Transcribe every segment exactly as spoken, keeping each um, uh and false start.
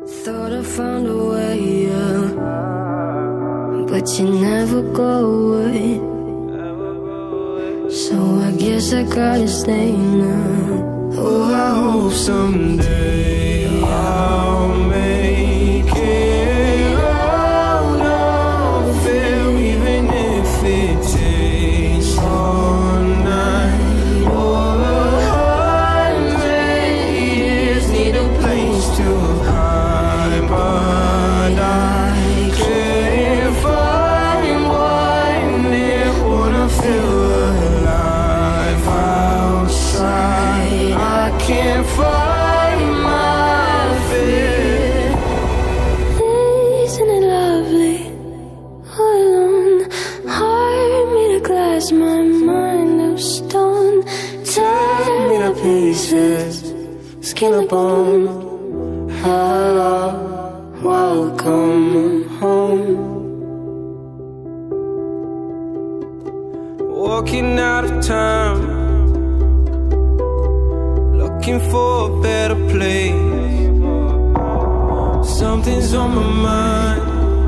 Thought I found a way, yeah, but you never go away. So I guess I gotta stay now. Oh, I hope someday I'll make it out of it, even if it takes all night or a hundred years. Need a place to hide, but I can't find one. It wanna feel alive outside. I can't find my fear. Isn't it lovely? All alone, heart made of glass, my mind of stone. Tear me to pieces, skin and bone. Hello, welcome home. Walking out of time, looking for a better place. Something's on my mind,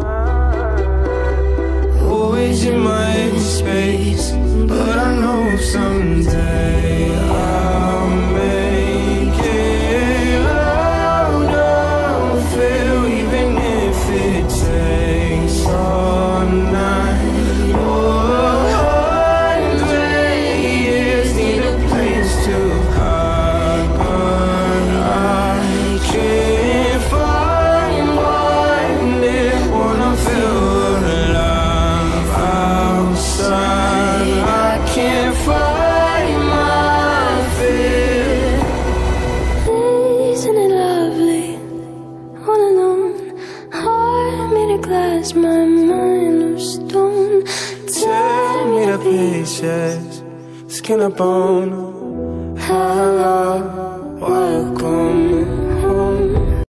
always in my head space. But I know someday I'll make it out of it, even if it takes all night or a hundred years. Need a place to hide, but I can't find one. It wanna feel alive outside. I can't find my fear. Isn't it lovely? All alone, heart made of glass, my mind of stone. Tear me to pieces, skin and bone. Hello,